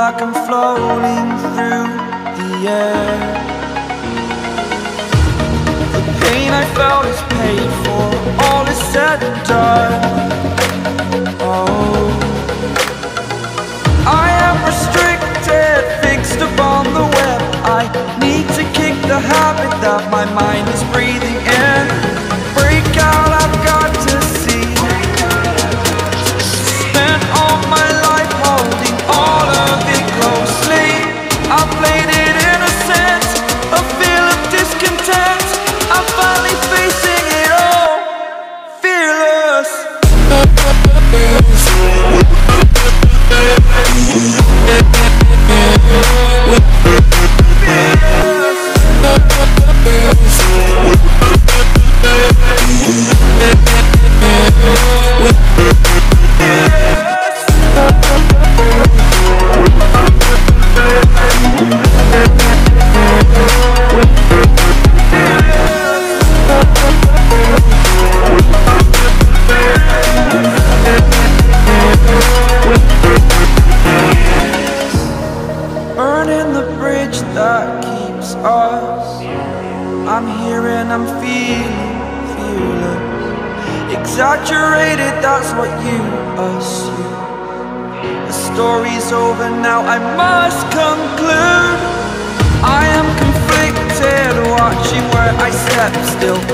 like I'm floating through the air. The pain I felt is paid for, all is said and done. Oh, I am restricted, fixed upon the web. I need to kick the habit that my mind is breathing in. Break out, I've got to see. Spent all my life holding all of it closely. I played it innocent, a feel of discontent. I'm finally facing it all, fearless. Burning the bridge that keeps us. I'm here and I'm feeling fearless. Exaggerated, that's what you assume. The story's over now, I must conclude. I am conflicted, watching where I step still.